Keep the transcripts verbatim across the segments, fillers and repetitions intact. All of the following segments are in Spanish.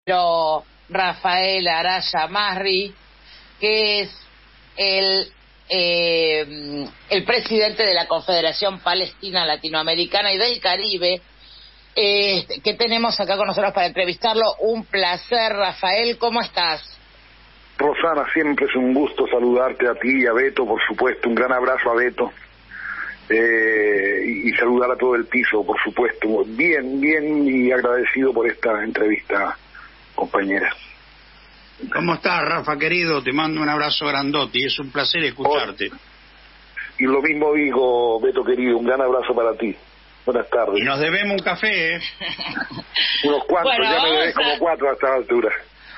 Rafael Araya Masri, que es el eh, el presidente de la Confederación Palestina Latinoamericana y del Caribe, eh, que tenemos acá con nosotros para entrevistarlo. Un placer, Rafael, ¿cómo estás? Rosana, siempre es un gusto saludarte a ti y a Beto, por supuesto, un gran abrazo a Beto, eh, y, y saludar a todo el piso, por supuesto. Bien, bien, y agradecido por esta entrevista, compañera. ¿Cómo estás, Rafa, querido? Te mando un abrazo grandote y es un placer escucharte. Oh, y lo mismo digo, Beto, querido, un gran abrazo para ti. Buenas tardes. Y nos debemos un café, ¿eh? Unos cuantos, bueno, ya me debes a... como cuatro a esta altura.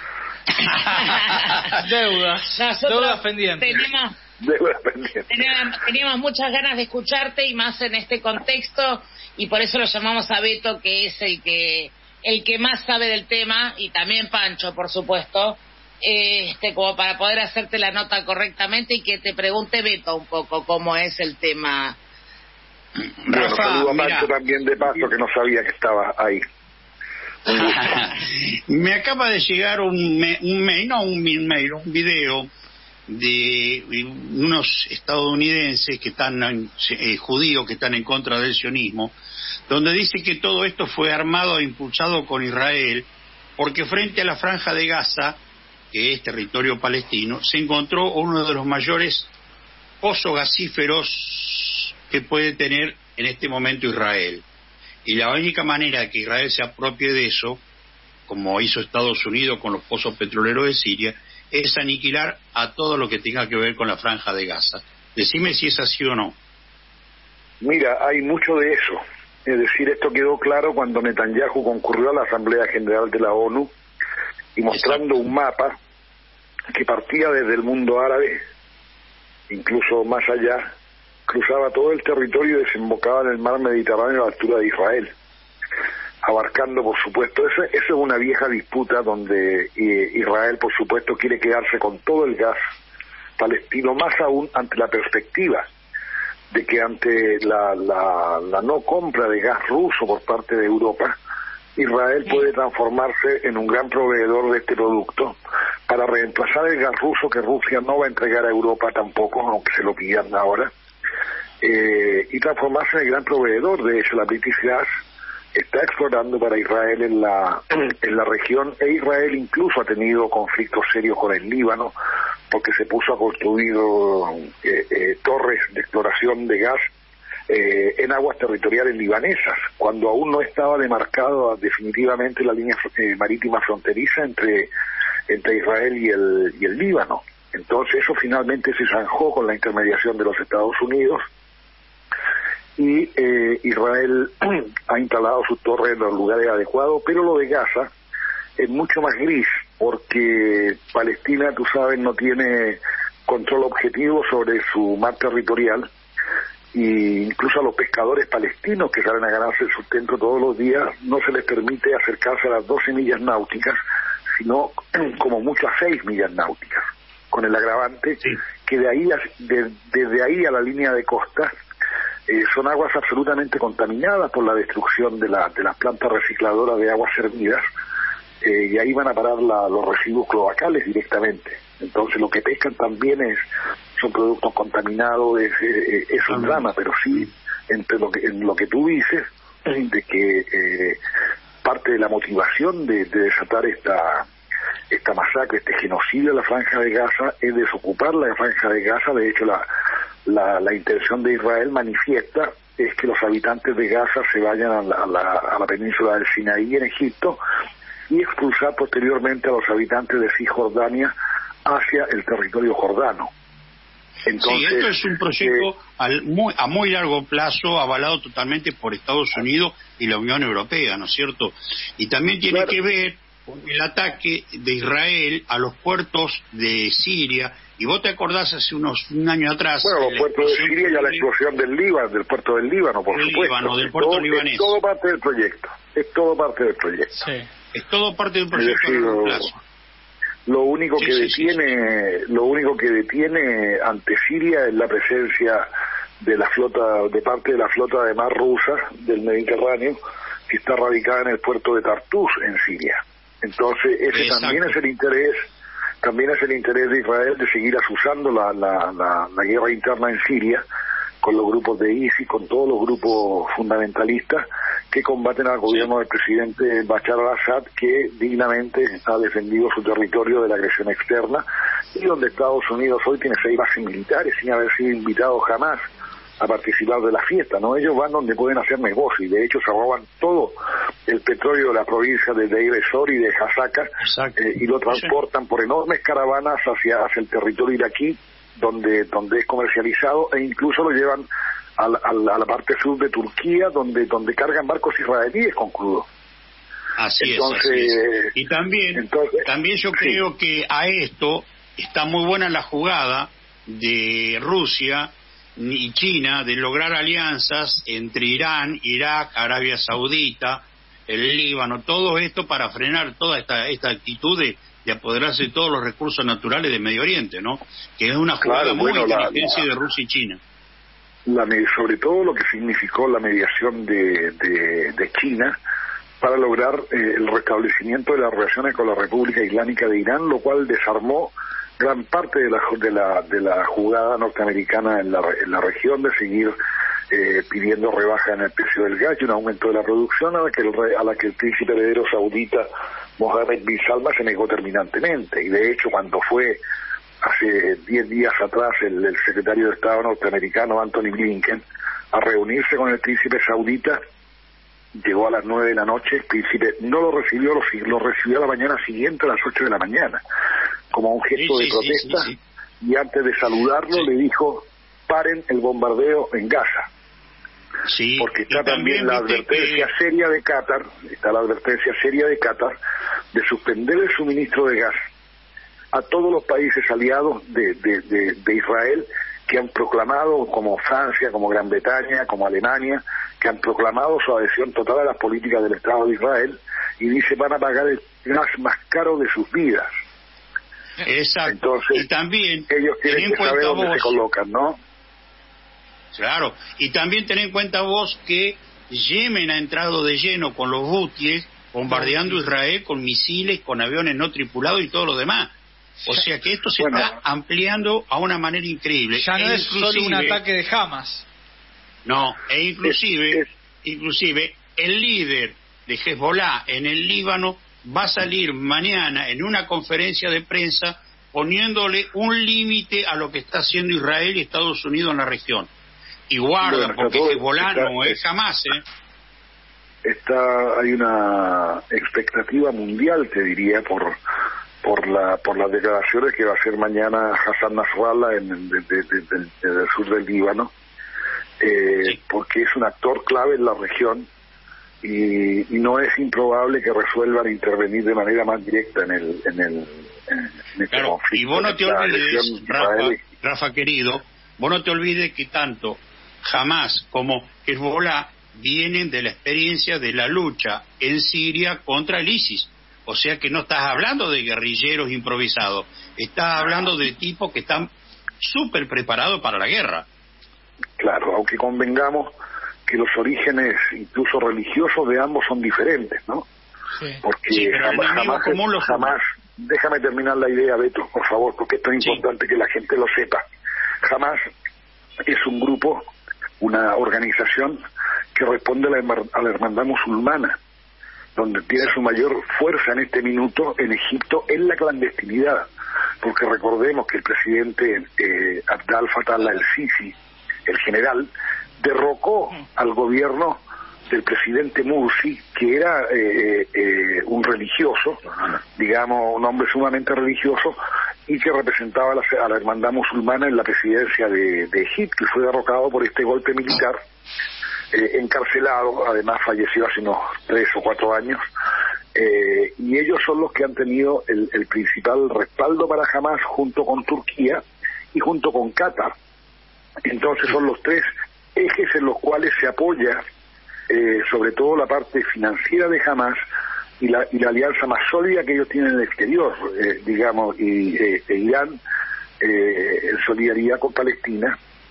Deudas, deudas pendientes. Tenemos, Deudas pendientes. Teníamos, teníamos muchas ganas de escucharte y más en este contexto, y por eso lo llamamos a Beto, que es el que el que más sabe del tema, y también Pancho, por supuesto, este como para poder hacerte la nota correctamente y que te pregunte Beto un poco cómo es el tema. Bueno, Rafa, saludo a Pancho también de paso, que no sabía que estaba ahí. Me acaba de llegar un, me, un mail, no un mail, un video de unos estadounidenses que están, eh, judíos que están en contra del sionismo, donde dice que todo esto fue armado e impulsado con Israel, porque frente a la Franja de Gaza, que es territorio palestino, se encontró uno de los mayores pozos gasíferos que puede tener en este momento Israel. Y la única manera que Israel se apropie de eso, como hizo Estados Unidos con los pozos petroleros de Siria, es aniquilar a todo lo que tenga que ver con la Franja de Gaza. Decime si es así o no. Mira, hay mucho de eso. Es decir, esto quedó claro cuando Netanyahu concurrió a la Asamblea General de la ONU y mostrando Exacto. un mapa que partía desde el mundo árabe, incluso más allá, cruzaba todo el territorio y desembocaba en el mar Mediterráneo a la altura de Israel, abarcando, por supuesto, eso, eso es una vieja disputa donde eh, Israel, por supuesto, quiere quedarse con todo el gas palestino, más aún ante la perspectiva de que ante la, la, la no compra de gas ruso por parte de Europa, Israel puede transformarse en un gran proveedor de este producto para reemplazar el gas ruso que Rusia no va a entregar a Europa tampoco, aunque se lo pidan ahora, eh, y transformarse en el gran proveedor. De hecho, la British Gas está explorando para Israel en la en la región, e Israel incluso ha tenido conflictos serios con el Líbano, porque se puso a construir eh, eh, torres de exploración de gas eh, en aguas territoriales libanesas, cuando aún no estaba demarcada definitivamente la línea eh, marítima fronteriza entre entre Israel y el y el Líbano. Entonces eso finalmente se zanjó con la intermediación de los Estados Unidos, y eh, Israel ha instalado sus torres en los lugares adecuados, pero lo de Gaza es mucho más gris, porque Palestina, tú sabes, no tiene control objetivo sobre su mar territorial, y incluso a los pescadores palestinos que salen a ganarse el sustento todos los días no se les permite acercarse a las doce millas náuticas, sino como mucho a seis millas náuticas, con el agravante sí. que de ahí a, de, desde ahí a la línea de costa eh, son aguas absolutamente contaminadas por la destrucción de, la, de las plantas recicladoras de aguas servidas, eh, y ahí van a parar la, los residuos cloacales directamente. Entonces lo que pescan también es son productos contaminados, es, es, es un drama, pero sí, entre lo que, en lo que tú dices, de que eh, parte de la motivación de, de desatar esta esta masacre, este genocidio en la Franja de Gaza, es desocupar la Franja de Gaza. De hecho, la, la, la intención de Israel manifiesta es que los habitantes de Gaza se vayan a la, a la, a la península del Sinaí en Egipto y expulsar posteriormente a los habitantes de Cisjordania hacia el territorio jordano. Entonces, sí, esto es un proyecto eh, al, muy, a muy largo plazo, avalado totalmente por Estados Unidos y la Unión Europea, ¿no es cierto? Y también tiene claro. que ver con el ataque de Israel a los puertos de Siria. Y vos te acordás hace unos un año atrás... Bueno, los puertos de Siria y a la explosión del Líbano, del puerto del Líbano, por del supuesto. Líbano, del puerto todo, libanés. Es todo parte del proyecto, es todo parte del proyecto. Sí, es todo parte del proyecto a largo plazo. Lo único sí, que sí, detiene, sí, sí. lo único que detiene ante Siria es la presencia de la flota, de parte de la flota de mar rusa del Mediterráneo, que está radicada en el puerto de Tartus, en Siria. Entonces ese Exacto. también es el interés, también es el interés de Israel de seguir azuzando la, la, la, la guerra interna en Siria con los grupos de ISIS, con todos los grupos fundamentalistas que combaten al gobierno sí. del presidente Bashar al-Assad, que dignamente ha defendido su territorio de la agresión externa, y donde Estados Unidos hoy tiene seis bases militares sin haber sido invitado jamás a participar de la fiesta, ¿no? Ellos van donde pueden hacer negocio, y de hecho se roban todo el petróleo de la provincia de Deir ez-Zor y de Hasaka, eh, y lo transportan por enormes caravanas hacia, hacia el territorio iraquí, donde donde es comercializado, e incluso lo llevan a la, a la, a la parte sur de Turquía, donde donde cargan barcos israelíes con crudo. Así entonces, es, así es. Y también, entonces, también yo sí. creo que a esto está muy buena la jugada de Rusia y China de lograr alianzas entre Irán, Irak, Arabia Saudita, el Líbano, todo esto para frenar toda esta esta actitud de de apoderarse de todos los recursos naturales de Medio Oriente, ¿no? Que es una jugada claro, muy bueno, inteligencia la, la, de Rusia y China. La, sobre todo lo que significó la mediación de, de, de China para lograr eh, el restablecimiento de las relaciones con la República Islámica de Irán, lo cual desarmó gran parte de la de la, de la jugada norteamericana en la, en la región de seguir eh, pidiendo rebaja en el precio del gas y un aumento de la producción, a la que el, a la que el príncipe heredero saudita Mohammed bin Salman se negó terminantemente. Y de hecho, cuando fue hace diez días atrás el, el secretario de Estado norteamericano Anthony Blinken a reunirse con el príncipe saudita, llegó a las nueve de la noche, el príncipe no lo recibió, lo, lo recibió a la mañana siguiente a las ocho de la mañana, como un gesto sí, sí, de protesta, sí, sí, sí. y antes de saludarlo sí. le dijo, paren el bombardeo en Gaza. Sí, porque está también, también la advertencia que... seria de Qatar, está la advertencia seria de Qatar de suspender el suministro de gas a todos los países aliados de, de, de, de Israel, que han proclamado, como Francia, como Gran Bretaña, como Alemania, que han proclamado su adhesión total a las políticas del Estado de Israel, y dice van a pagar el gas más caro de sus vidas. Exacto. Entonces, y también ellos tienen que saber dónde vos... se colocan, ¿no? Claro, y también ten en cuenta vos que Yemen ha entrado de lleno con los hutíes, bombardeando sí. Israel con misiles, con aviones no tripulados y todo lo demás. O sea que esto se bueno, está ampliando a una manera increíble. Ya no e es solo un ataque de Hamas. No, e inclusive, es, es... inclusive el líder de Hezbollah en el Líbano va a salir mañana en una conferencia de prensa poniéndole un límite a lo que está haciendo Israel y Estados Unidos en la región. Y guarda, bueno, porque Hezbollah no es Hamas, ¿eh? Está, hay una expectativa mundial, te diría, por por la por las declaraciones que va a hacer mañana Hassan Nasrallah en, en, de, de, de, de, del sur del Líbano, eh, sí. porque es un actor clave en la región y, y no es improbable que resuelvan intervenir de manera más directa en el en el en este claro, conflicto. Y vos no te olvides, Rafa, Rafa querido, vos no te olvides que tanto Hamas como Hezbollah vienen de la experiencia de la lucha en Siria contra el ISIS. O sea que no estás hablando de guerrilleros improvisados, estás hablando de tipos que están súper preparados para la guerra. Claro, aunque convengamos que los orígenes, incluso religiosos, de ambos son diferentes, ¿no? Sí. Porque sí, jamás, jamás, lo jamás, déjame terminar la idea, Beto, por favor, porque esto es importante sí. que la gente lo sepa. Jamás es un grupo, una organización que responde a la, a la hermandad musulmana, donde tiene su mayor fuerza en este minuto en Egipto en la clandestinidad, porque recordemos que el presidente eh, Abdel Fattah al-Sisi, el general, derrocó al gobierno del presidente Mursi, que era eh, eh, un religioso, digamos, un hombre sumamente religioso, y que representaba a la, a la hermandad musulmana en la presidencia de, de Egipto, y fue derrocado por este golpe militar. Eh, encarcelado, además falleció hace unos tres o cuatro años, eh, y ellos son los que han tenido el, el principal respaldo para Hamas, junto con Turquía y junto con Qatar. Entonces son los tres ejes en los cuales se apoya eh, sobre todo la parte financiera de Hamas y la, y la alianza más sólida que ellos tienen en el exterior, eh, digamos, y eh, e Irán eh, en solidaridad con Palestina,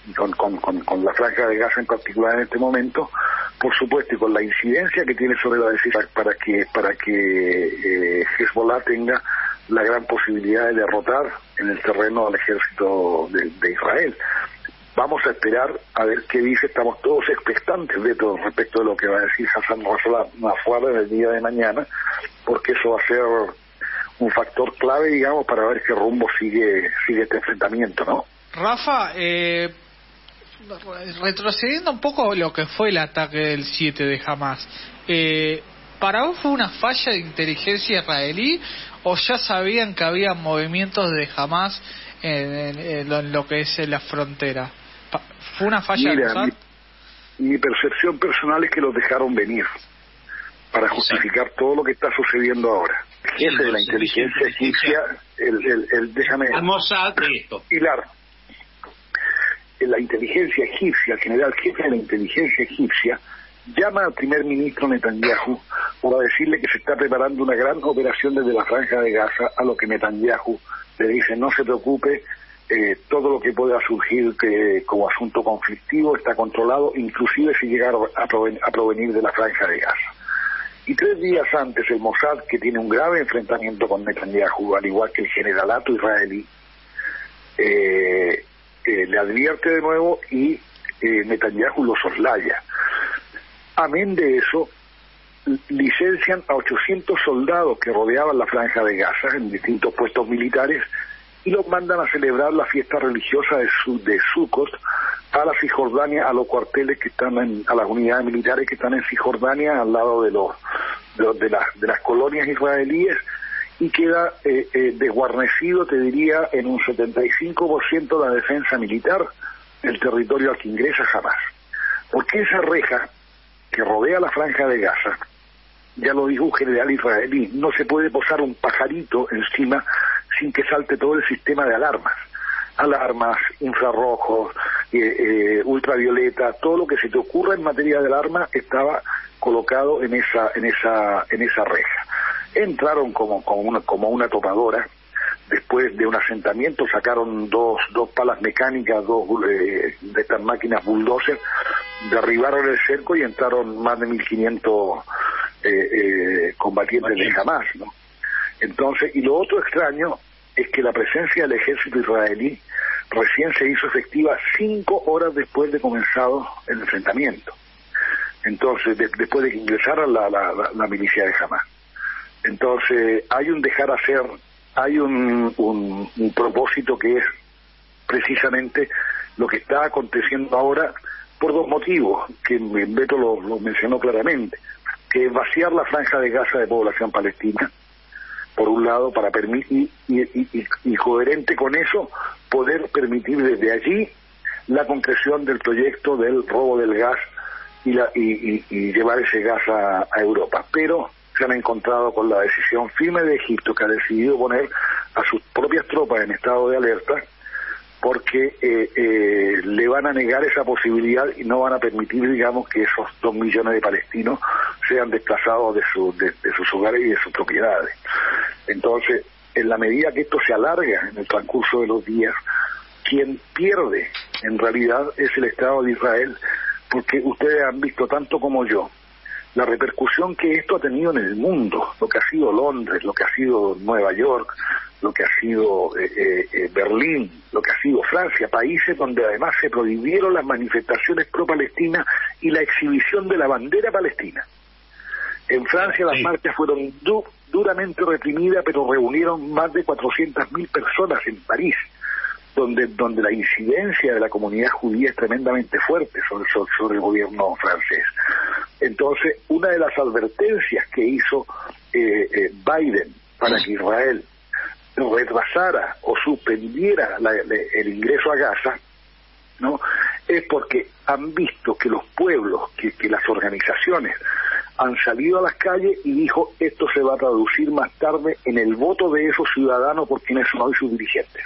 con, con, con, con la Franja de Gaza en particular en este momento, por supuesto, y con la incidencia que tiene sobre la decisión para que para que eh, Hezbollah tenga la gran posibilidad de derrotar en el terreno al ejército de, de Israel. Vamos a esperar a ver qué dice, estamos todos expectantes de todo respecto de lo que va a decir Hassan Nasrallah en el día de mañana, porque eso va a ser un factor clave, digamos, para ver qué rumbo sigue sigue este enfrentamiento, ¿no? Rafa, eh, retrocediendo un poco lo que fue el ataque del siete de Hamas, eh, ¿para vos fue una falla de inteligencia israelí o ya sabían que había movimientos de Hamas en, en, en, lo, en lo que es en la frontera? ¿Fue una falla Mira, de Mossad? Mi, mi percepción personal es que los dejaron venir para justificar Exacto. todo lo que está sucediendo ahora. El jefe de la inteligencia egipcia, el, el, el, déjame... Al Mossad de esto. Pilar, la inteligencia egipcia, el general jefe de la inteligencia egipcia, llama al primer ministro Netanyahu para decirle que se está preparando una gran operación desde la Franja de Gaza, a lo que Netanyahu le dice: no se preocupe, eh, todo lo que pueda surgir que, como asunto conflictivo está controlado, inclusive si llegara a, proven- a provenir de la Franja de Gaza. Y tres días antes, el Mossad, que tiene un grave enfrentamiento con Netanyahu, al igual que el generalato israelí, eh, eh, le advierte de nuevo y eh, Netanyahu lo soslaya. Amén de eso, licencian a ochocientos soldados que rodeaban la Franja de Gaza en distintos puestos militares y los mandan a celebrar la fiesta religiosa de, Su- de Sukkot a la Cisjordania, a los cuarteles que están en, a las unidades militares que están en Cisjordania, al lado de los de, los, de, las, de las colonias israelíes, y queda eh, eh, desguarnecido, te diría, en un setenta y cinco por ciento la defensa militar del territorio al que ingresa Hamas. Porque esa reja que rodea la Franja de Gaza, ya lo dijo un general israelí, no se puede posar un pajarito encima sin que salte todo el sistema de alarmas. Alarmas, infrarrojos, eh, eh, ultravioleta, todo lo que se te ocurra en materia de alarma estaba colocado en esa en esa en esa reja. Entraron como como una como una topadora. Después de un asentamiento sacaron dos dos palas mecánicas, dos eh, de estas máquinas bulldozer, derribaron el cerco y entraron más de mil quinientos eh, eh, combatientes de Hamas, ¿no? Entonces, y lo otro extraño es que la presencia del ejército israelí recién se hizo efectiva cinco horas después de comenzado el enfrentamiento. Entonces, de, después de que ingresara la, la, la, la milicia de Hamas. Entonces, hay un dejar hacer, hay un, un, un propósito que es precisamente lo que está aconteciendo ahora por dos motivos, que Beto lo, lo mencionó claramente, que es vaciar la Franja de Gaza de población palestina, por un lado, para permitir, y, y, y, y coherente con eso, poder permitir desde allí la concreción del proyecto del robo del gas y, la, y, y, y llevar ese gas a, a Europa. Pero se han encontrado con la decisión firme de Egipto, que ha decidido poner a sus propias tropas en estado de alerta, porque eh, eh, le van a negar esa posibilidad y no van a permitir, digamos, que esos dos millones de palestinos sean desplazados de, su, de, de sus hogares y de sus propiedades. Entonces, en la medida que esto se alarga en el transcurso de los días, quien pierde en realidad es el Estado de Israel, porque ustedes han visto tanto como yo la repercusión que esto ha tenido en el mundo, lo que ha sido Londres, lo que ha sido Nueva York, lo que ha sido eh, eh, Berlín, lo que ha sido Francia, países donde además se prohibieron las manifestaciones pro-palestinas y la exhibición de la bandera palestina. En Francia las marchas fueron du- duramente reprimidas, pero reunieron más de cuatrocientas mil personas en París, donde donde la incidencia de la comunidad judía es tremendamente fuerte sobre, sobre, sobre el gobierno francés. Entonces, una de las advertencias que hizo eh, eh, Biden para que Israel retrasara o suspendiera la, la, el ingreso a Gaza, ¿no?, es porque han visto que los pueblos, que, que las organizaciones han salido a las calles y dijo, esto se va a traducir más tarde en el voto de esos ciudadanos por quienes son hoy sus dirigentes.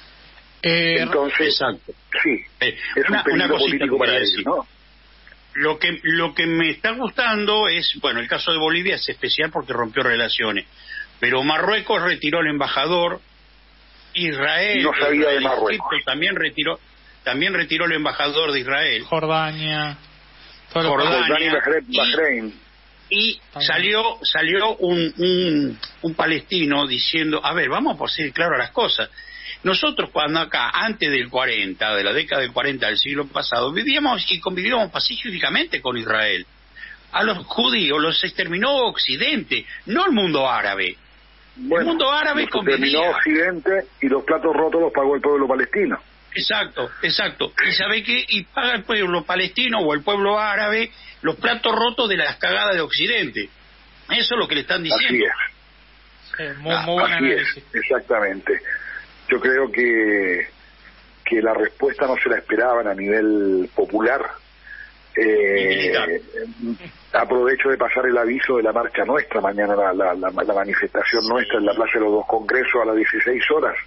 Eh, Entonces, exacto. sí, eh, es una, un una cosita político para ellos, ¿no? Lo que, lo que me está gustando es, bueno, el caso de Bolivia es especial porque rompió relaciones, pero Marruecos retiró al embajador, Israel, no sabía Israel de Marruecos. Egipto también retiró, también retiró el embajador de Israel. Jordania. Jordania. Y, Bahrein. y salió salió un, un, un palestino diciendo, a ver, vamos a ser claro las cosas. Nosotros cuando acá, antes del cuarenta, de la década del cuarenta del siglo pasado, vivíamos y convivíamos pacíficamente con Israel. A los judíos los exterminó Occidente, no el mundo árabe. Bueno, el mundo árabe convivía. Exterminó Occidente y los platos rotos los pagó el pueblo palestino. Exacto, exacto. ¿Y sabe qué? Y paga el pueblo palestino o el pueblo árabe los platos rotos de las cagadas de Occidente. Eso es lo que le están diciendo. Así es. Eh, muy, muy buena Así es, exactamente. Yo creo que que la respuesta no se la esperaban a nivel popular. Eh, aprovecho de pasar el aviso de la marcha nuestra, mañana la, la, la, la manifestación nuestra en la Plaza de los Dos Congresos a las dieciséis horas,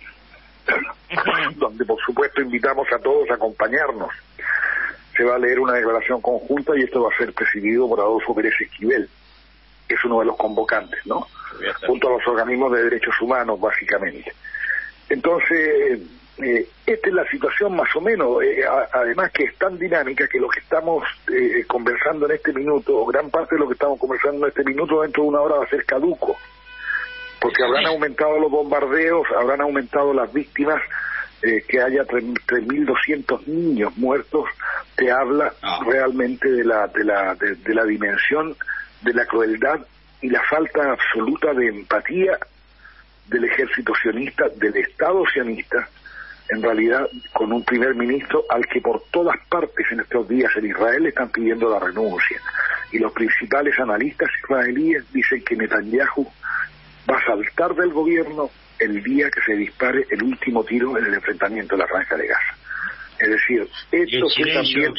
donde por supuesto invitamos a todos a acompañarnos. Se va a leer una declaración conjunta y esto va a ser presidido por Adolfo Pérez Esquivel, que es uno de los convocantes, ¿no? Junto a los organismos de derechos humanos, básicamente. Entonces, eh, esta es la situación más o menos, eh, a, además que es tan dinámica que lo que estamos eh, conversando en este minuto, o gran parte de lo que estamos conversando en este minuto, dentro de una hora va a ser caduco, porque habrán aumentado los bombardeos, habrán aumentado las víctimas, eh, que haya tres mil doscientos niños muertos, te habla ah. realmente de la, de, la, de, de la dimensión de la crueldad y la falta absoluta de empatía del ejército sionista, del Estado sionista, en realidad con un primer ministro al que por todas partes en estos días en Israel le están pidiendo la renuncia. Y los principales analistas israelíes dicen que Netanyahu va a saltar del gobierno el día que se dispare el último tiro en el enfrentamiento de la Franja de Gaza. Es decir, esto fue también...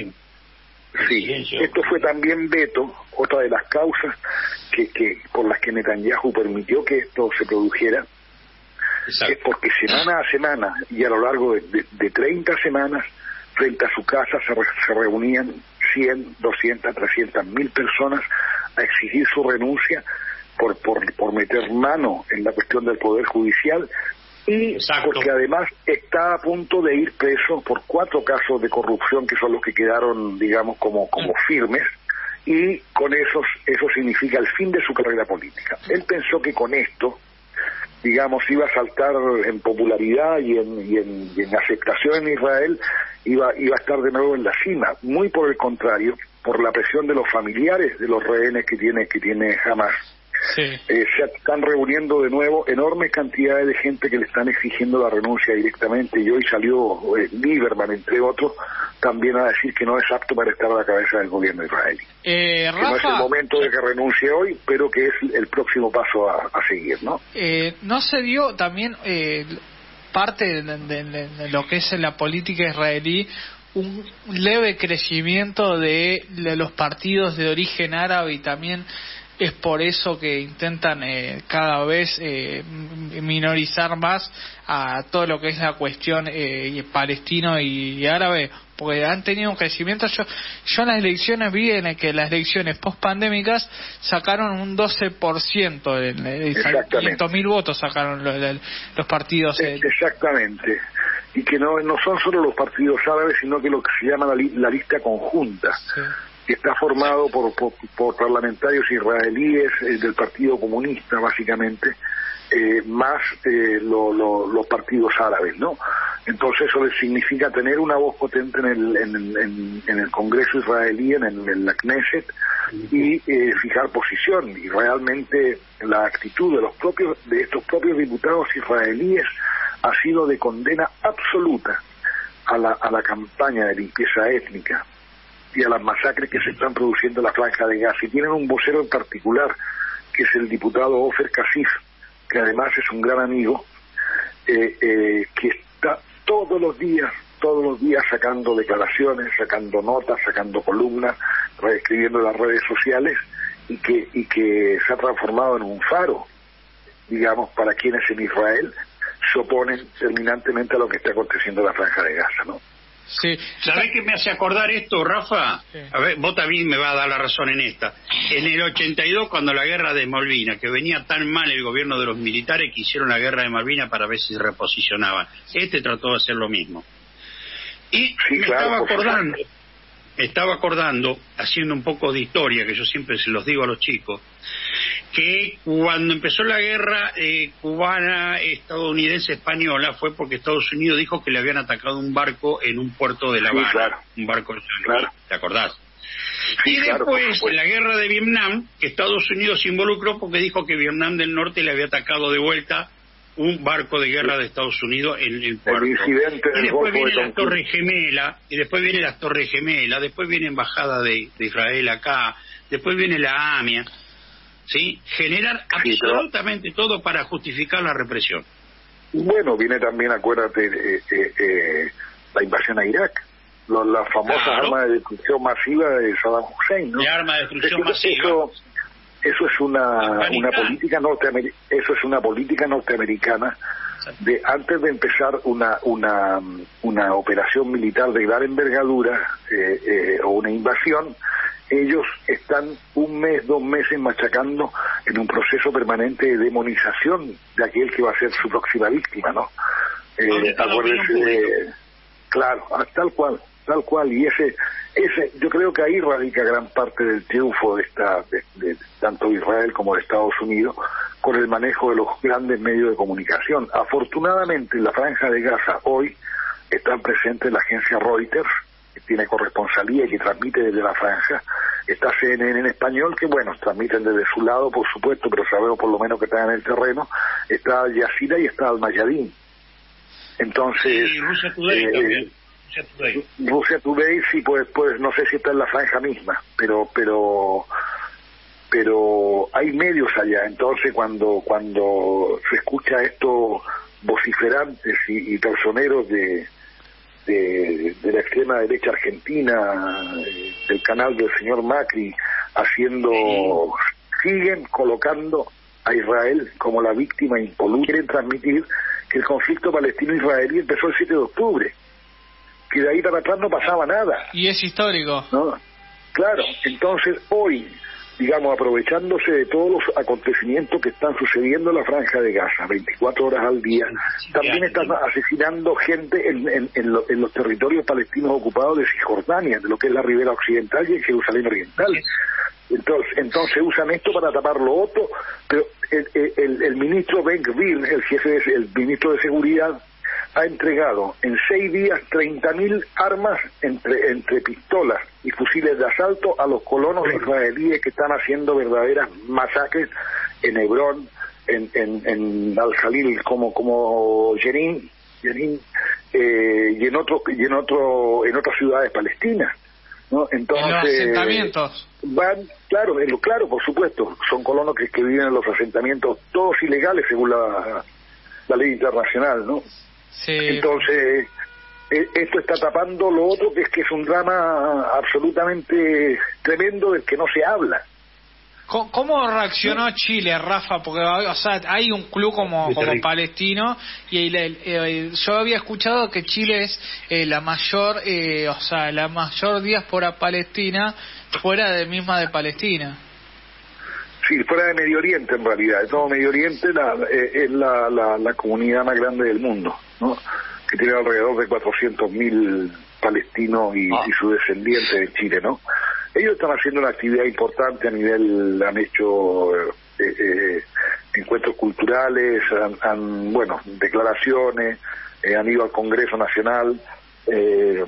Sí, esto fue también veto, otra de las causas que, que por las que Netanyahu permitió que esto se produjera. Exacto. Es porque semana a semana y a lo largo de, de, de treinta semanas frente a su casa se, re, se reunían cien, doscientas, trescientas mil personas a exigir su renuncia por, por, por meter mano en la cuestión del poder judicial y Exacto. porque además está a punto de ir preso por cuatro casos de corrupción que son los que quedaron, digamos, como, como firmes, y con esos, eso significa el fin de su carrera política. Él pensó que con esto, digamos, iba a saltar en popularidad y en, y en, y en aceptación en Israel, iba, iba a estar de nuevo en la cima. Muy por el contrario, por la presión de los familiares de los rehenes que tiene, que tiene Hamas. Sí. Eh, se están reuniendo de nuevo enormes cantidades de gente que le están exigiendo la renuncia directamente, y hoy salió eh, Lieberman, entre otros, también a decir que no es apto para estar a la cabeza del gobierno israelí. Eh, que Rafa, no es el momento de que renuncie hoy, pero que es el próximo paso a, a seguir, ¿no? Eh, ¿No se dio también eh, parte de, de, de, de lo que es la política israelí, un leve crecimiento de, de los partidos de origen árabe, y también es por eso que intentan eh, cada vez eh, minorizar más a todo lo que es la cuestión eh, palestino y, y árabe? Porque han tenido un crecimiento. Yo yo en las elecciones vi en el que las elecciones post-pandémicas sacaron un doce por ciento, de, de quinientos mil votos sacaron los, los partidos. Eh. Exactamente. Y que no no son solo los partidos árabes, sino que lo que se llama la, li, la lista conjunta. Sí. Que está formado por, por, por parlamentarios israelíes eh, del Partido Comunista, básicamente, eh, más eh, lo, lo, los partidos árabes, ¿no? Entonces eso les significa tener una voz potente en el, en, en, en el Congreso israelí, en, el, en la Knesset, y eh, fijar posición. Y realmente la actitud de los propios de estos propios diputados israelíes ha sido de condena absoluta a la, a la campaña de limpieza étnica y a las masacres que se están produciendo en la Franja de Gaza. Y tienen un vocero en particular, que es el diputado Ofer Kasif, que además es un gran amigo, eh, eh, que está todos los días, todos los días sacando declaraciones, sacando notas, sacando columnas, escribiendo en las redes sociales, y que, y que se ha transformado en un faro, digamos, para quienes en Israel se oponen terminantemente a lo que está aconteciendo en la Franja de Gaza, ¿no? Sí. ¿Sabés qué me hace acordar esto, Rafa? Sí. A ver, vos también me vas a dar la razón en esta. En el ochenta y dos, cuando la guerra de Malvinas, que venía tan mal el gobierno de los militares, que hicieron la guerra de Malvinas para ver si se reposicionaban. Este trató de hacer lo mismo. Y sí, me claro, estaba acordando, me estaba acordando, haciendo un poco de historia, que yo siempre se los digo a los chicos, que cuando empezó la guerra eh, cubana, estadounidense, española, fue porque Estados Unidos dijo que le habían atacado un barco en un puerto de La Habana, sí, claro. un barco de claro. ¿te acordás? Sí, y después, claro, en la guerra de Vietnam, que Estados Unidos se involucró porque dijo que Vietnam del Norte le había atacado de vuelta un barco de guerra de Estados Unidos en el puerto. El incidente y después viene la Torre Gemela, y después viene la Torre Gemela, después viene Embajada de, de Israel acá, después viene la AMIA, ¿sí? Generar sí, absolutamente pero... todo para justificar la represión. Bueno, viene también, acuérdate, eh, eh, eh, la invasión a Irak. Las famosas claro. armas de destrucción masiva de Saddam Hussein, ¿no? De armas de destrucción es que masiva. Eso, eso es una, una política norteamericana, eso es una política norteamericana de antes de empezar una una una operación militar de gran envergadura eh, eh, o una invasión, ellos están un mes, dos meses machacando en un proceso permanente de demonización de aquel que va a ser su próxima víctima, ¿no? Eh, acuérdense de, claro, tal cual. Tal cual, y ese, ese, yo creo que ahí radica gran parte del triunfo de esta, de, de, tanto de Israel como de Estados Unidos, con el manejo de los grandes medios de comunicación. Afortunadamente, en la Franja de Gaza hoy están presentes la agencia Reuters, que tiene corresponsalía y que transmite desde la Franja, está C N N en español, que bueno, transmiten desde su lado, por supuesto, pero sabemos por lo menos que están en el terreno, está Al Jazeera y está Al Mayadin. Entonces... Sí, Rusia Today eh, también. Today. Rusia Today sí, pues pues no sé si está en la franja misma, pero pero pero hay medios allá. Entonces cuando cuando se escucha estos vociferantes y, y personeros de, de de la extrema derecha argentina, del canal del señor Macri, haciendo sí. siguen colocando a Israel como la víctima impoluta, quieren transmitir que el conflicto palestino-israelí empezó el siete de octubre, que de ahí para atrás no pasaba nada. Y es histórico. ¿No? Claro, entonces hoy, digamos, aprovechándose de todos los acontecimientos que están sucediendo en la Franja de Gaza, veinticuatro horas al día, también están asesinando gente en, en, en, lo, en los territorios palestinos ocupados de Cisjordania, de lo que es la Ribera Occidental y en Jerusalén Oriental. Entonces, entonces usan esto para tapar lo otro, pero el, el, el ministro Ben Gvir, el jefe, de, el ministro de Seguridad, ha entregado en seis días treinta mil armas entre entre pistolas y fusiles de asalto a los colonos israelíes que están haciendo verdaderas masacres en Hebrón, en en, en Al-Jalil, como como Jenin, Jenin eh, y en otro y en otro en otras ciudades palestinas, ¿no? Entonces, en los asentamientos van, claro, en lo, claro, por supuesto, son colonos que, que viven en los asentamientos, todos ilegales según la la ley internacional, ¿no? Sí. Entonces, esto está tapando lo otro, que es que es un drama absolutamente tremendo del que no se habla. ¿Cómo reaccionó Chile, Rafa? Porque, o sea, hay un club como, como palestino y el, el, el, yo había escuchado que Chile es eh, la mayor, eh, o sea, la mayor diáspora palestina fuera de misma de Palestina. Sí, fuera de Medio Oriente en realidad. De todo Medio Oriente la, eh, es la, la, la comunidad más grande del mundo, ¿no? Que tiene alrededor de cuatrocientos mil palestinos y, ah. y sus descendientes de Chile, ¿no? Ellos están haciendo una actividad importante a nivel, han hecho eh, eh, encuentros culturales, han, han bueno, declaraciones, eh, han ido al Congreso Nacional, eh,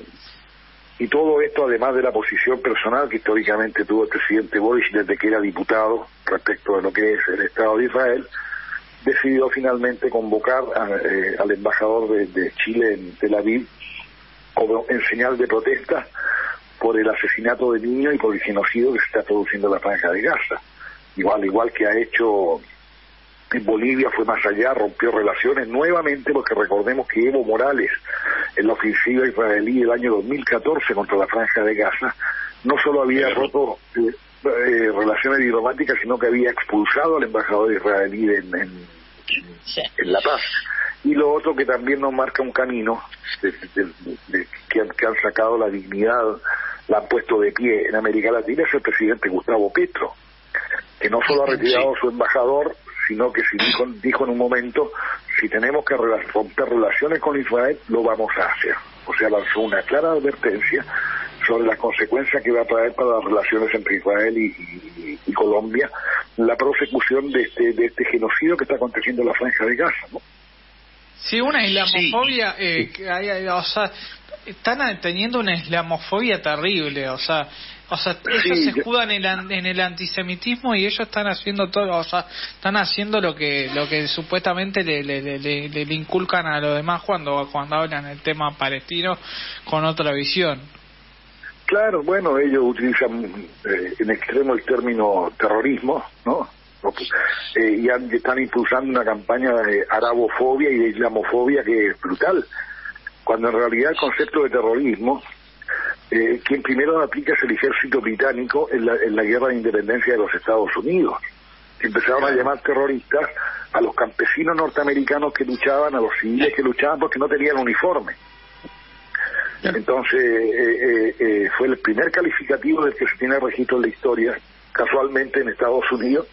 y todo esto además de la posición personal que históricamente tuvo el presidente Boris desde que era diputado respecto de lo que es el Estado de Israel, decidió finalmente convocar a, eh, al embajador de, de Chile en Tel Aviv como en señal de protesta por el asesinato de niños y por el genocidio que se está produciendo en la Franja de Gaza. Igual, igual que ha hecho en Bolivia, fue más allá, rompió relaciones nuevamente, porque recordemos que Evo Morales, en la ofensiva israelí del año dos mil catorce contra la Franja de Gaza, no solo había roto eh, eh, relaciones diplomáticas, sino que había expulsado al embajador israelí en, en, sí. en La Paz. Y lo otro que también nos marca un camino, de, de, de, de, que, han, que han sacado la dignidad, la han puesto de pie en América Latina, es el presidente Gustavo Petro, que no solo ha retirado sí. su embajador, sino que si dijo, dijo en un momento, si tenemos que romper relaciones con Israel, lo vamos a hacer. o sea, lanzó una clara advertencia sobre las consecuencias que va a traer para las relaciones entre Israel y, y, y Colombia la prosecución de este de este genocidio que está aconteciendo en la Franja de Gaza, ¿no? Sí, una islamofobia, sí. eh, que hay, o sea, están teniendo una islamofobia terrible, o sea, o sea, ellos sí, se escudan en el, en el antisemitismo y ellos están haciendo todo, o sea, están haciendo lo que lo que supuestamente le, le, le, le, le inculcan a los demás cuando cuando hablan el tema palestino con otra visión. Claro, bueno, ellos utilizan eh, en extremo el término terrorismo, ¿no? Eh, y han, están impulsando una campaña de arabofobia y de islamofobia que es brutal, cuando en realidad el concepto de terrorismo, eh, quien primero lo aplica es el ejército británico en la, en la guerra de independencia de los Estados Unidos, que empezaron a llamar terroristas a los campesinos norteamericanos que luchaban, a los civiles que luchaban porque no tenían uniforme. Entonces eh, eh, eh, fue el primer calificativo del que se tiene registro en la historia, casualmente en Estados Unidos,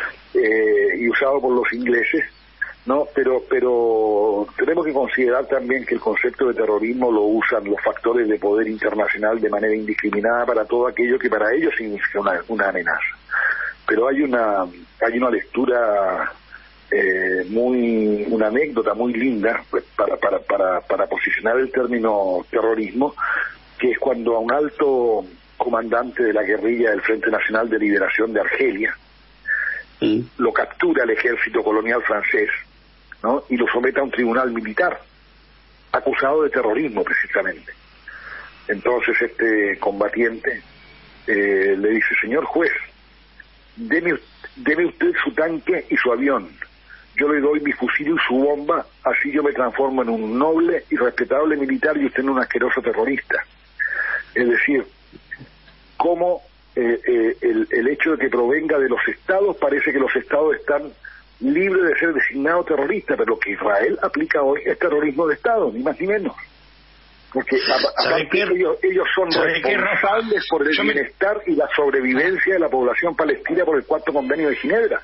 eh, y usado por los ingleses, ¿no? Pero pero tenemos que considerar también que el concepto de terrorismo lo usan los factores de poder internacional de manera indiscriminada para todo aquello que para ellos significa una, una amenaza. Pero hay una hay una lectura eh, muy una anécdota muy linda pues, para para para para posicionar el término terrorismo, que es cuando a un alto comandante de la guerrilla del Frente Nacional de Liberación de Argelia mm. lo captura el ejército colonial francés, ¿no? Y lo somete a un tribunal militar acusado de terrorismo precisamente. Entonces este combatiente eh, le dice: señor juez, deme, deme usted su tanque y su avión, yo le doy mi fusil y su bomba, así yo me transformo en un noble y respetable militar y usted en un asqueroso terrorista. Es decir, cómo eh, eh, el, el hecho de que provenga de los estados, parece que los estados están libres de ser designados terroristas, pero lo que Israel aplica hoy es terrorismo de estado, ni más ni menos. Porque a, aparte qué, ellos, ellos son responsables por el bienestar me... y la sobrevivencia de la población palestina por el cuarto convenio de Ginebra.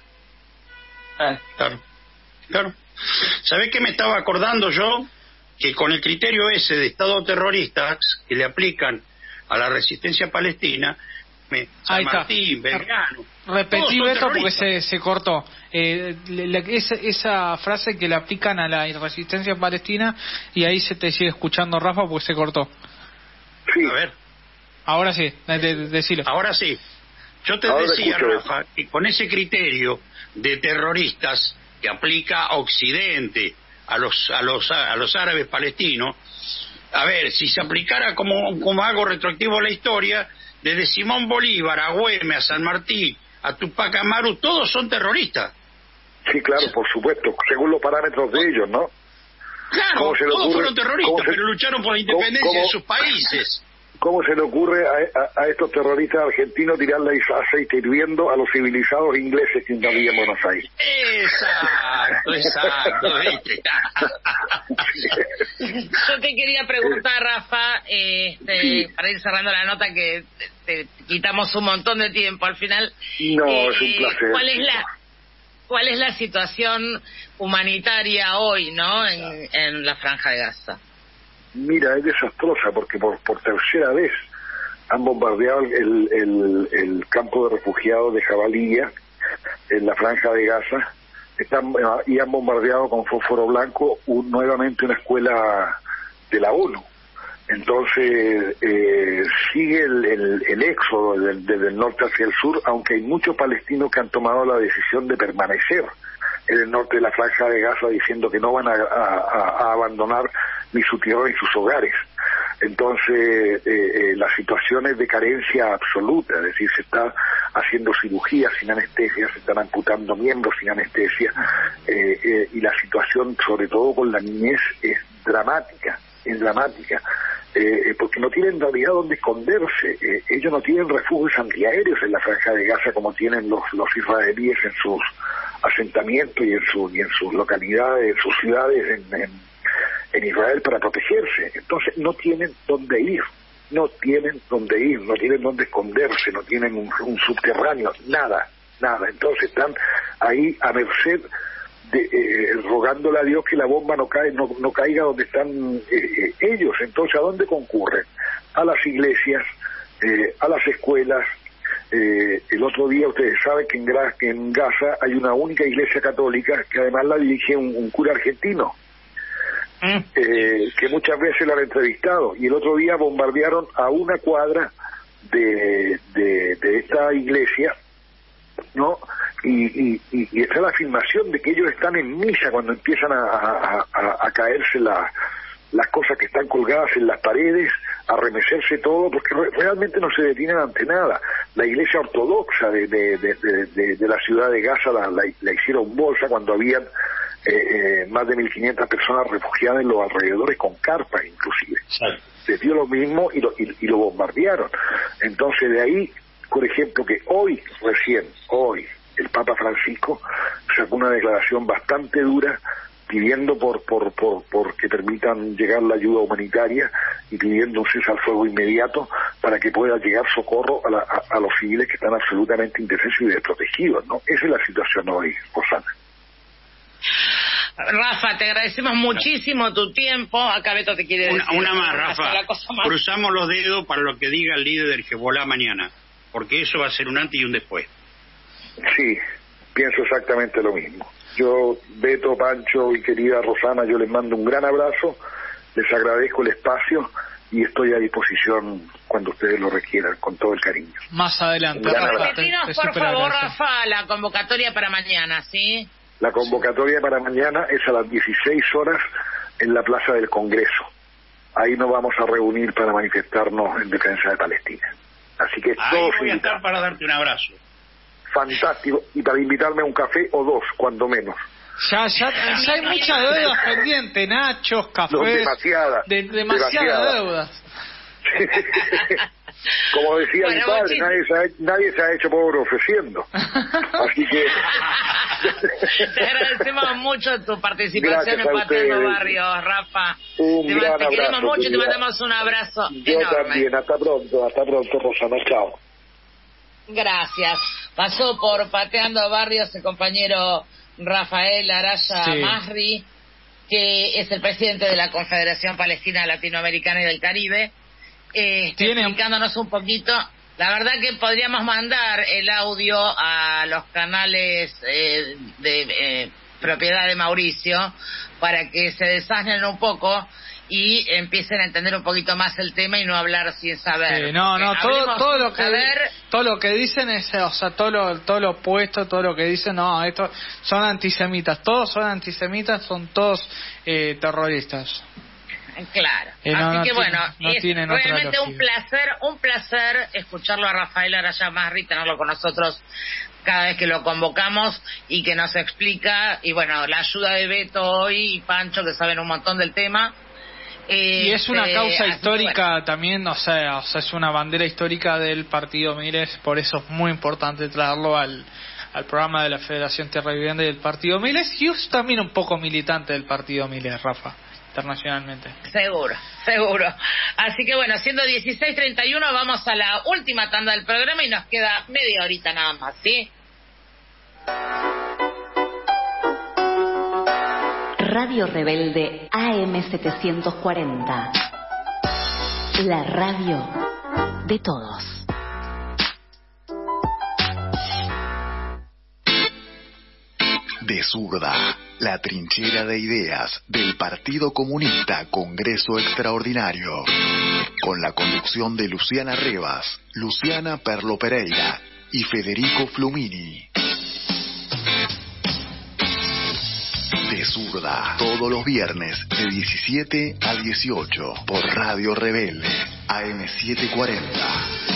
Ah, claro, claro. ¿Sabés qué me estaba acordando yo? Que con el criterio ese de estado terroristas que le aplican a la resistencia palestina, me, San Martín, Belgrano, repetí esto porque se, se cortó. Eh, le, le, esa, esa frase que le aplican a la resistencia palestina, y ahí se te sigue escuchando, Rafa, porque se cortó. Sí. A ver. Ahora sí, de, de, decilo. Ahora sí. Yo te Ahora decía, Rafa, que con ese criterio de terroristas que aplica Occidente a los a los a los árabes palestinos, a ver, si se aplicara como como algo retroactivo a la historia, desde Simón Bolívar a Güemes, a San Martín, a Tupac Amaru, todos son terroristas. Sí, claro, por supuesto, según los parámetros de ellos, ¿no? Claro, todos ocurre, fueron terroristas, se, pero lucharon por la independencia ¿cómo, de sus países. ¿Cómo se le ocurre a, a, a estos terroristas argentinos tirarle aceite hirviendo a los civilizados ingleses que invadían Buenos Aires? Exacto, exacto. Yo te quería preguntar, Rafa, este, sí. para ir cerrando la nota, que te, te quitamos un montón de tiempo al final. No, eh, es un placer. ¿Cuál es la cuál es la situación humanitaria hoy, no, en, en la Franja de Gaza? Mira, es desastrosa porque por, por tercera vez han bombardeado el, el, el campo de refugiados de Jabalía en la Franja de Gaza. Están, y han bombardeado con fósforo blanco un, nuevamente una escuela de la ONU. Entonces eh, sigue el, el, el éxodo desde, desde el norte hacia el sur, aunque hay muchos palestinos que han tomado la decisión de permanecer en el norte de la Franja de Gaza, diciendo que no van a, a, a abandonar ni su tierra ni sus hogares. Entonces eh, eh, la situación es de carencia absoluta, es decir, se está haciendo cirugías sin anestesia, se están amputando miembros sin anestesia, eh, eh, y la situación, sobre todo con la niñez, es dramática, es dramática, eh, porque no tienen en realidad dónde esconderse. Eh, ellos no tienen refugios antiaéreos en la Franja de Gaza como tienen los, los israelíes en sus asentamientos y en, su, y en sus localidades, en sus ciudades en, en, en Israel para protegerse. Entonces no tienen dónde ir, no tienen dónde ir, no tienen dónde esconderse, no tienen un, un subterráneo, nada, nada. Entonces están ahí a merced de, eh, rogándole a Dios que la bomba no cae, no, no caiga donde están eh, ellos. Entonces, ¿a dónde concurren? A las iglesias, eh, a las escuelas. Eh, el otro día ustedes saben que en, Gra que en Gaza hay una única iglesia católica que además la dirige un, un cura argentino, mm. eh, que muchas veces la han entrevistado, y el otro día bombardearon a una cuadra de, de, de esta iglesia, ¿no? Y, y, y está la afirmación de que ellos están en misa cuando empiezan a, a, a, a caerse la, las cosas que están colgadas en las paredes, a remecerse todo, porque re realmente no se detienen ante nada. La iglesia ortodoxa de, de, de, de, de, de la ciudad de Gaza la, la, la hicieron bolsa cuando habían eh, eh, más de mil quinientas personas refugiadas en los alrededores, con carpas inclusive. Sí. Les dio lo mismo y lo, y, y lo bombardearon. Entonces, de ahí, por ejemplo, que hoy, recién, hoy, el Papa Francisco sacó una declaración bastante dura pidiendo por, por, por, por que permitan llegar la ayuda humanitaria y pidiendo un cese al fuego inmediato para que pueda llegar socorro a, la, a, a los civiles que están absolutamente indefensos y desprotegidos, ¿no? Esa es la situación hoy, Rosana. Rafa, te agradecemos muchísimo tu tiempo. Acá Beto te quiere decir. Una, una más, Rafa. Más. Cruzamos los dedos para lo que diga el líder del Hezbolá mañana, porque eso va a ser un antes y un después. Sí, pienso exactamente lo mismo. Yo, Beto, Pancho y querida Rosana, yo les mando un gran abrazo, les agradezco el espacio y estoy a disposición cuando ustedes lo requieran, con todo el cariño. Más adelante. Repetinos, por favor, Rafa, la convocatoria para mañana, ¿sí? La convocatoria para mañana es a las dieciséis horas en la Plaza del Congreso. Ahí nos vamos a reunir para manifestarnos en defensa de Palestina. Así que ahí todos voy a estar para darte un abrazo. Fantástico, y para invitarme a un café o dos, cuando menos. Ya, ya, ya hay muchas deudas pendientes, nachos, cafés. No, demasiada, de, demasiadas demasiada. deudas. Como decía bueno, mi padre, nadie se, ha, nadie se ha hecho pobre ofreciendo. Así que... Te agradecemos mucho tu participación en Pateando Barrios, Rafa. Un te, gran te abrazo, queremos mucho y te mandamos un abrazo Yo enorme. también, hasta pronto, hasta pronto, Rosana, chao. Gracias. Pasó por Pateando Barrios el compañero Rafael Araya sí. Masri, que es el presidente de la Confederación Palestina Latinoamericana y del Caribe, eh, explicándonos un poquito. La verdad que podríamos mandar el audio a los canales eh, de eh, propiedad de Mauricio para que se desasnen un poco y empiecen a entender un poquito más el tema y no hablar sin saber. Sí, no, no, todo, todo lo que saber... todo lo que dicen es, o sea, todo lo, todo lo opuesto, todo lo que dicen, no, esto son antisemitas, todos son antisemitas, son todos eh, terroristas. Claro. Eh, Así no, que no bueno, no es realmente un placer, un placer escucharlo a Rafael Araya Masri, tenerlo con nosotros cada vez que lo convocamos y que nos explica, y bueno, la ayuda de Beto hoy y Pancho, que saben un montón del tema. Y es una causa histórica bueno. también, o sea, o sea, es una bandera histórica del partido Miles, por eso es muy importante traerlo al, al programa de la Federación Tierra Vivienda y del partido Miles, y es también un poco militante del partido Miles, Rafa, internacionalmente. Seguro, seguro. Así que bueno, siendo dieciséis treinta y uno, vamos a la última tanda del programa y nos queda media horita nada más, ¿sí? Radio Rebelde A M setecientos cuarenta. La radio de todos. De zurda, la trinchera de ideas del Partido Comunista Congreso Extraordinario. Con la conducción de Luciana Rivas, Luciana Perlo Pereira y Federico Flumini. De zurda, todos los viernes de diecisiete a dieciocho por Radio Rebelde A M setecientos cuarenta.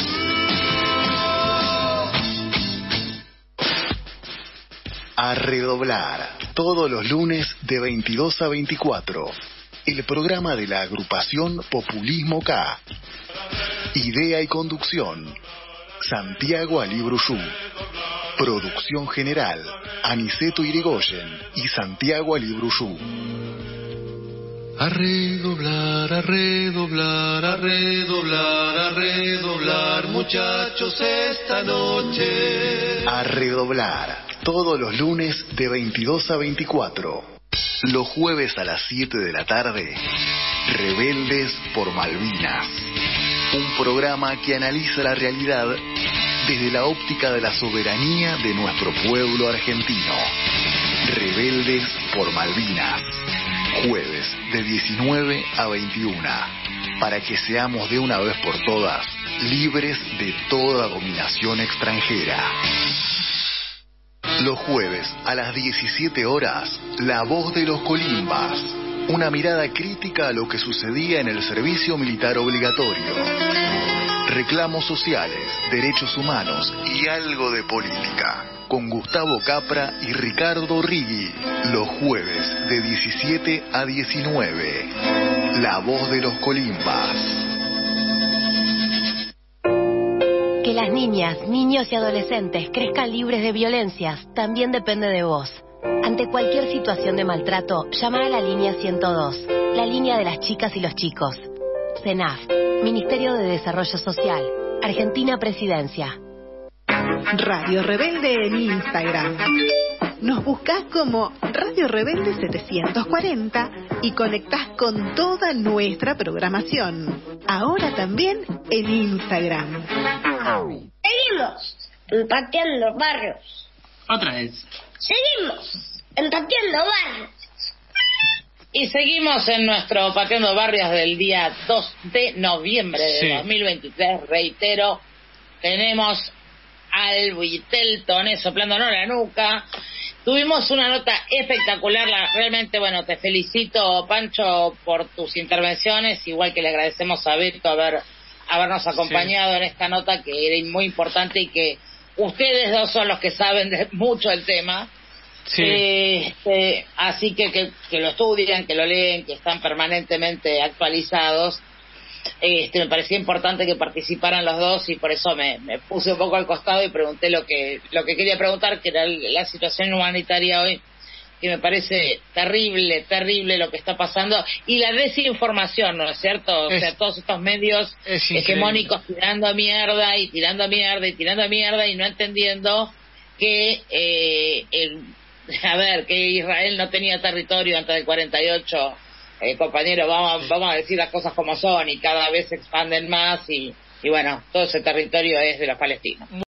A redoblar, todos los lunes de veintidós a veinticuatro. El programa de la agrupación Populismo K. Idea y conducción, Santiago Alibruyú. Producción general, Aniceto Irigoyen y Santiago Alibruyú. A redoblar, a redoblar, a redoblar, a redoblar, muchachos, esta noche. A redoblar, Todos los lunes de veintidós a veinticuatro. Los jueves a las siete de la tarde, Rebeldes por Malvinas. Un programa que analiza la realidad desde la óptica de la soberanía de nuestro pueblo argentino. Rebeldes por Malvinas. Jueves de diecinueve a veintiuna. Para que seamos de una vez por todas libres de toda dominación extranjera. Los jueves a las diecisiete horas, La Voz de los Colimbas. Una mirada crítica a lo que sucedía en el servicio militar obligatorio. Reclamos sociales, derechos humanos y algo de política. Con Gustavo Capra y Ricardo Rigui. Los jueves de diecisiete a diecinueve. La Voz de los Colimbas. Que las niñas, niños y adolescentes crezcan libres de violencias también depende de vos. Ante cualquier situación de maltrato, llama a la línea ciento dos, la línea de las chicas y los chicos. CENAF, Ministerio de Desarrollo Social, Argentina Presidencia. Radio Rebelde en Instagram. Nos buscás como Radio Rebelde setecientos cuarenta y conectás con toda nuestra programación. Ahora también en Instagram. Seguimos empateando barrios. Otra vez. Seguimos empateando barrios. Y seguimos en nuestro Pateando Barrios del día dos de noviembre de sí. dos mil veintitrés. Reitero, tenemos al Buiteltoné soplándonos la nuca. Tuvimos una nota espectacular, la, realmente, bueno, te felicito, Pancho, por tus intervenciones, igual que le agradecemos a Beto haber, habernos acompañado sí. en esta nota que era muy importante y que ustedes dos son los que saben de mucho el tema. Sí. Eh, eh, así que, que que lo estudian, que lo leen, que están permanentemente actualizados. Este, me parecía importante que participaran los dos y por eso me, me puse un poco al costado y pregunté lo que lo que quería preguntar, que era la situación humanitaria hoy, que me parece terrible, terrible lo que está pasando, y la desinformación, ¿no es cierto? Es, o sea, todos estos medios hegemónicos tirando mierda y tirando mierda y tirando mierda y no entendiendo que eh, el, a ver, que Israel no tenía territorio antes del cuarenta y ocho. Eh, compañero, vamos, vamos a decir las cosas como son y cada vez se expanden más y, y bueno, todo ese territorio es de los palestinos.